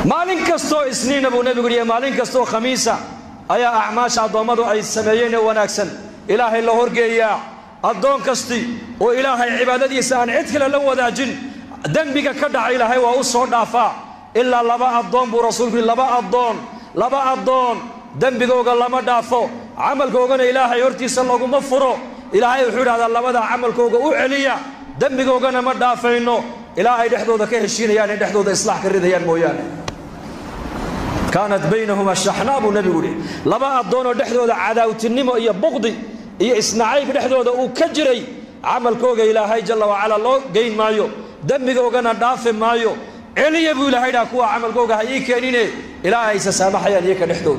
maalin kasto isniin abu nabigu yiri maalin kasto khamiisa ayaa acmaasha adoomadu ay sameeyeen wanaagsan ilaahay la horgeeyaa adoon kasti oo ilaahay cibaadadiisa aan cid kale la wadaajin dambiga ka dhacay ilaahay waa u soo dhaafaa illa laba adoon buu rasuulku laba adoon dambigooga lama dhaafo amalkoogana ilaahay hortiisa laguma furo ilaahay wuxuu yiraahdaa labada amalkooga u celiya dambigoogana ma dhaafayno ilaahay dhexdooda ka heshiinayaan dhexdooda islaax ka ridayaan mooyaan كانت بينهما الشحناء نبي يقول لما أدونوا دحدود عداوتنمو إيا بغضي إيا إسناعيب دحدود وكجري عمل كوغا إلهي جل وعلا الله قين مايو دمي كوغانا دافن مايو علي يبو إلهي داكوا عمل كوغا هيكينيني إلهي سسامحيان يكا دحدود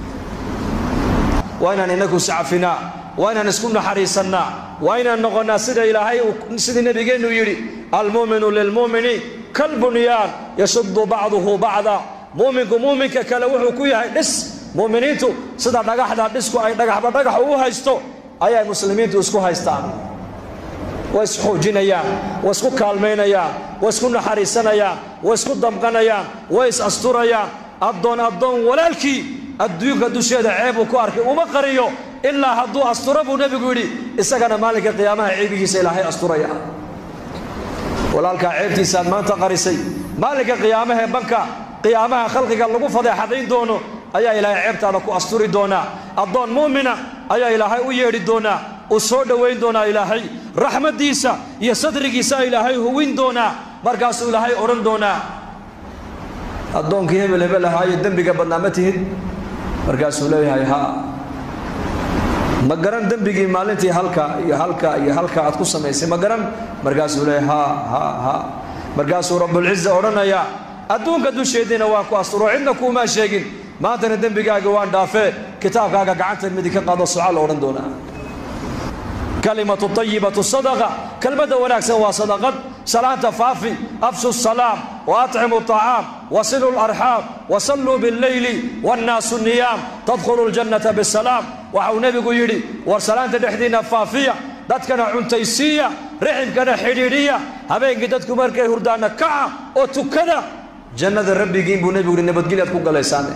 وإنا ننكو سعفنا وإنا نسكن حريصنا وإنا نغنى سيد إلهي سيد النبي قينو يري المؤمن للمؤمن كالبنيان يشد بعضه بعضا مؤمنك kale wuxuu ku yahay dhis muuminiintu sida dhagaxda dhisku ay dhagax u haysto ayay muslimiintu isku haystaan way isxoojinayaan way isku kaalmeynayaan way isku naxariisanayaan way isku damqanayaan way is asturayaan adoon walaalkii adduunka dusheeda ceeb ku arkay uma qariyo ilaa hadduu asturabu nabigu yiri isagana maalinka qiyaamaha ceebihiisa ilaahay asturaya walaalka ceebtiisa maanta qarisay maalinka qiyaamaha banka قيامها خلقك لغو فضيحدين دونو ايا الهي عيبتادا كو استوري دونا ادون مؤمنه ايا الهي او ييري دونا او سو دوين دونا الهي رحمتيسا يا صدريسا الهي هوين دونا markaas ilaahay oran doona adoonka hebel haay dambiga badnaamatiid markaas uu leeyahay ha ma garan dambigii maalintii halka aad ku sameysay ma garan markaas uu leeyahay ha markaas rabbul izza oranaya adduunka dusheedina waa ku asturo cidna kuma sheegin maantana dambigaaga waan dhaafee kitaabkaaga gacanta mid ka qaado su'aal oran doona kalimatu tayyibatu sadaqa kalmada wanaagsan waa sadaqad salaanta faafi afshu salaam wa at'imu ta'am wasilu al-arham wa sallu bil-layli wan-nasu niyam tadkhulu al-jannata bis-salam wa nabigu yiri war salaanta dhexdiina faafiya dadkana cuntaysiya riximkana xidhiidhiya habeenkii dadku markay hurdaana kaca oo tukada جنة ربي جيبوا نبي ونبت قلت كوجا لسانه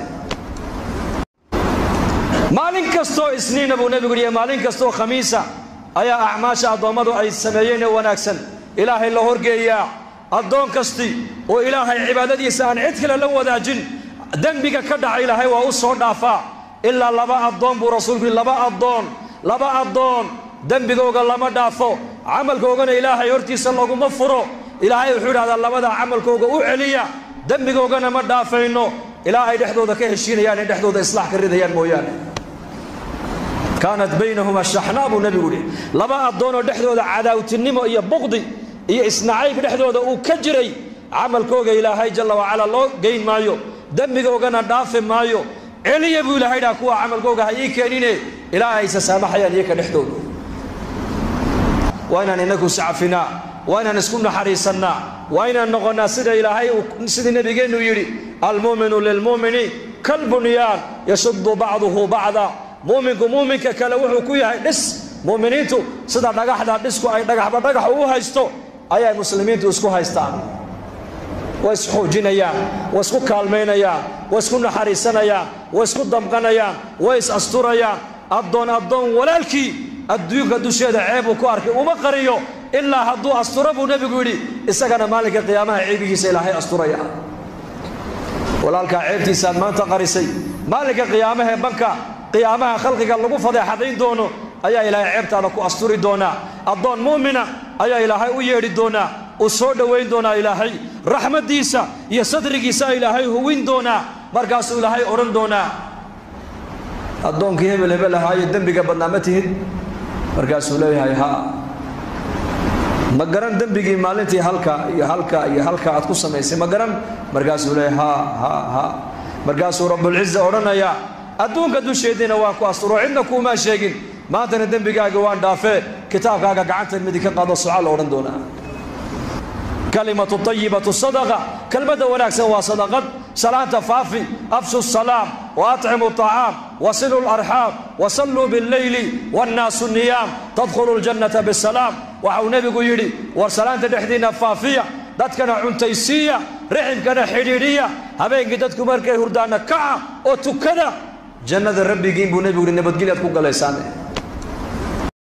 مالين كستو إسنين أبو نبي قولي مالين كستو خميسة أيا أعماش أضمدوا أي سمايين وناكسن إلهي الله هرجيا أضون كستي وإلهي عبادتي سان عتكل لو ذا جن دنبك كدع إلهي وأصور دافع إلا لبا أضون برسولك لبا أضون دنبك وقال ما دافع عمل كوجنا إلهي يرتي سلوك مفرو إلهي يحول هذا لبا عمل كوجا وعليا dambigoogana ma dhaafayno ilaahay dhexdooda ka heshiinayaan dhexdooda islaax ka ridayaan mooyaan كانت بينهما الشحناء نبي يقول لما أدونوا دحدود عداوتنمو إيا بغضي إيا إسناعيب دحدود وكجري عمل كوغا إلهي جل وعلا الله قين مايو دمبغوغانا دافن مايو علي يبو إلهي داكوا عمل كوغا هيكينيني إلهي سسامحيان يكا دحدود وإنا ننكو سعفنا وإنا نسكن حريصنا وإنا نغنى سيد إلهي سيد النبي قينو يري المؤمن للمؤمن كالبنيان يشد بعضه بعضا مؤمنك kale wuxuu ku yahay dhis muuminiintu sida dhagaxda dhisku ay dhagax u haysto ayay muslimiintu isku haystaan way isxoojinayaan way isku kaalmeynayaan way isku naxariisanayaan way isku damqanayaan way is asturayaan adoon walaalkii adduunka dusheeda ceeb ku arkay uma qariyo ilaa hadduu asturabu nabigu yiri isagana maalinka qiyaamaha ceebihiisa ilaahay asturaya walaalka ceebtiisa maanta qarisay maalinka qiyaamaha banka قيامها خلقك لغو فضيحدين دونو ايا الهي عيبتادا كو استوري دونا ادون مؤمنه ايا الهي او ييري دونا او سو دوين دونا الهي رحمتيسا يا صدريسا الهي هوين دونا markaas ilaahay oran doona adoonka hebel haay dambiga badnaamatiid markaas uu leeyahay ha ma garan dambigii maalintii halka aad ku sameysay ma garan markaas uu leeyahay ha markaas rabbul izza oranaya adduunka dusheedina waa ku asturo cidna kuma sheegin maantana dambigaaga waan dhaafee kitaabkaaga gacanta mid ka qaado su'aal oran doona kalimatu tayyibatu sadaqa kalmada wanaagsan waa sadaqad salaanta faafi afshu salaam wa at'imu ta'am wasilu al-arham wa sallu bil-layli wan-nasu niyam tadkhulu al-jannata bis-salam wa nabigu yiri war salaanta dhexdiina faafiya dadkana cuntaysiya riximkana xidhiidhiya habeenkii dadku markay hurdaana kaca oo tukada jannada rabbigiin buu nebigu yidhi nabadgelyaad ku galaysaan